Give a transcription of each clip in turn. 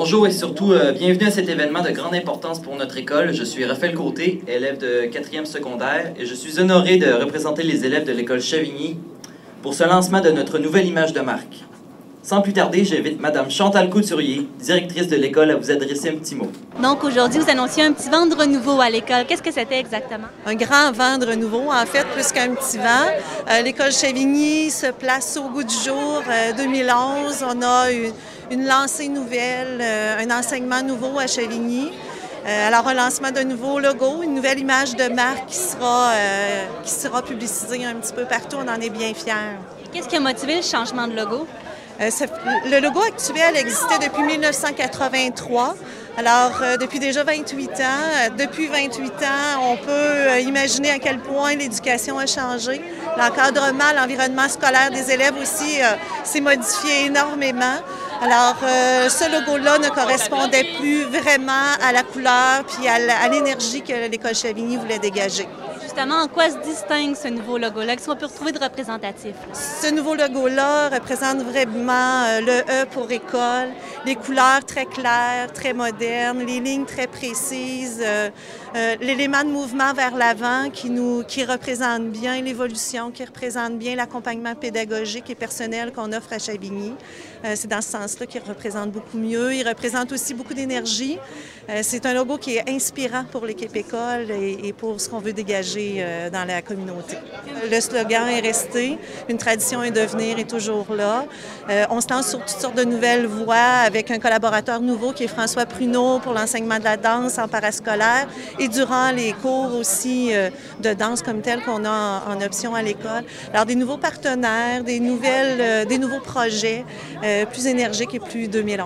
Bonjour et surtout, bienvenue à cet événement de grande importance pour notre école. Je suis Raphaël Côté, élève de 4e secondaire, et je suis honoré de représenter les élèves de l'école Chavigny pour ce lancement de notre nouvelle image de marque. Sans plus tarder, j'invite Madame Chantal Couturier, directrice de l'école, à vous adresser un petit mot. Donc aujourd'hui, vous annonciez un petit vent de renouveau à l'école. Qu'est-ce que c'était exactement? Un grand vent de renouveau, en fait, plus qu'un petit vent. L'école Chavigny se place au goût du jour. 2011, on a une lancée nouvelle, un enseignement nouveau à Chavigny. Alors, un lancement d'un nouveau logo, une nouvelle image de marque qui sera publicisée un petit peu partout. On en est bien fiers. Qu'est-ce qui a motivé le changement de logo? Le logo actuel existait depuis 1983. Alors, depuis déjà 28 ans, depuis 28 ans, on peut imaginer à quel point l'éducation a changé. L'encadrement, l'environnement scolaire des élèves aussi s'est modifié énormément. Alors, ce logo-là ne correspondait plus vraiment à la couleur puis à l'énergie que l'école Chavigny voulait dégager. Justement, en quoi se distingue ce nouveau logo-là? Qu'est-ce qu'on peut retrouver de représentatif? Ce nouveau logo-là représente vraiment le E pour école, les couleurs très claires, très modernes, les lignes très précises, l'élément de mouvement vers l'avant qui représente bien l'évolution, qui représente bien l'accompagnement pédagogique et personnel qu'on offre à Chavigny. C'est dans ce sens-là qu'il représente beaucoup mieux. Il représente aussi beaucoup d'énergie. C'est un logo qui est inspirant pour l'équipe école et pour ce qu'on veut dégager dans la communauté. Le slogan est resté, une tradition à devenir est toujours là. On se lance sur toutes sortes de nouvelles voies avec un collaborateur nouveau qui est François Pruneau pour l'enseignement de la danse en parascolaire et durant les cours aussi de danse comme tel qu'on a en option à l'école. Alors des nouveaux partenaires, des nouveaux projets plus énergiques et plus 2011.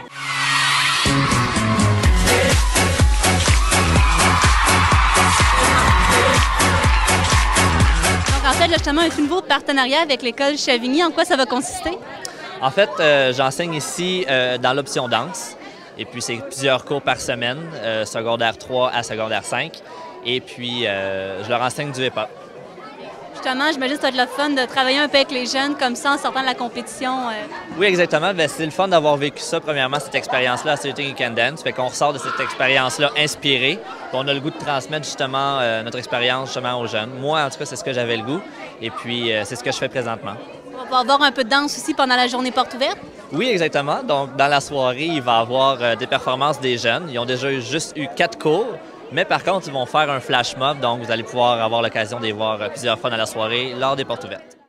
En fait, justement, un tout nouveau partenariat avec l'école Chavigny. En quoi ça va consister? En fait, j'enseigne ici dans l'option danse. Et puis, c'est plusieurs cours par semaine, secondaire 3 à secondaire 5. Et puis, je leur enseigne du hip-hop. Justement, j'imagine que ça va être le fun de travailler un peu avec les jeunes comme ça en sortant de la compétition. Oui, exactement. C'est le fun d'avoir vécu ça, premièrement, cette expérience-là à City You Can Dance. Fait qu'on ressort de cette expérience-là inspiré. On a le goût de transmettre justement notre expérience justement aux jeunes. Moi, en tout cas, c'est ce que j'avais le goût. Et puis, c'est ce que je fais présentement. On va avoir un peu de danse aussi pendant la journée porte ouverte? Oui, exactement. Donc, dans la soirée, il va y avoir des performances des jeunes. Ils ont déjà juste eu 4 cours. Mais par contre, ils vont faire un flash mob, donc vous allez pouvoir avoir l'occasion de les voir plusieurs fois dans la soirée lors des portes ouvertes.